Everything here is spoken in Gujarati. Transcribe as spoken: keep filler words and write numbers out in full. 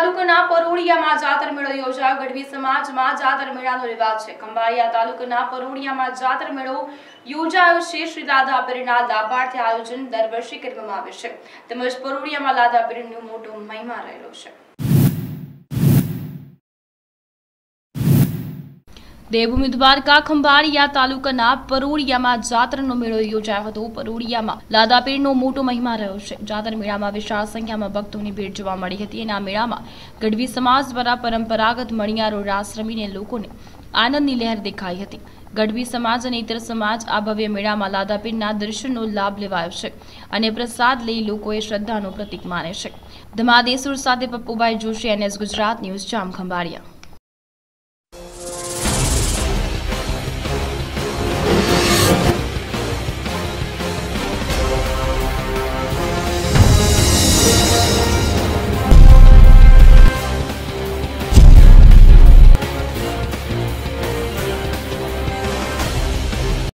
તાલુકાના પરોળિયામાં જાતર મેળો યોજાયો। ગઢવી સમાજમાં જાતર મેળાનો રિવાજ છે। ખંભાળિયા તાલુકાના પરોળિયામાં જાતર મેળો યોજાયો છે। શ્રી લાધા પીરના લાભાર્થે આયોજન દર વર્ષે કરવામાં આવે છે, તેમજ પરોળિયામાં લાધા પીરનો મોટો મહિમા રહેલો છે। દેવભૂમિ દ્વારકા ખંભાળિયા તાલુકાના પરોળિયામાં જાતરનો મેળો યોજાયો હતો। પરોળિયામાં લાધા પીરનો મોટો મહિમા રહ્યો છે। જાતર મેળામાં વિશાળ સંખ્યામાં ભક્તોની ભીડ જોવા મળી હતી અને આ મેળામાં ગઢવી સમાજ દ્વારા પરંપરાગત મણિયારો રાસ રમીને લોકોને આનંદની લહેર દેખાઈ હતી। ગઢવી સમાજ અને ઇતર સમાજ આ ભવ્ય મેળામાં લાધા પીરના દર્શનનો લાભ લેવાયો છે અને પ્રસાદ લઈ લોકોએ શ્રદ્ધાનું પ્રતીક માને છે। ધમાદેસુર સાથે પપ્પુભાઈ જોશી, એનએસ ગુજરાત ન્યૂઝ, જામ, ખંભાળિયા।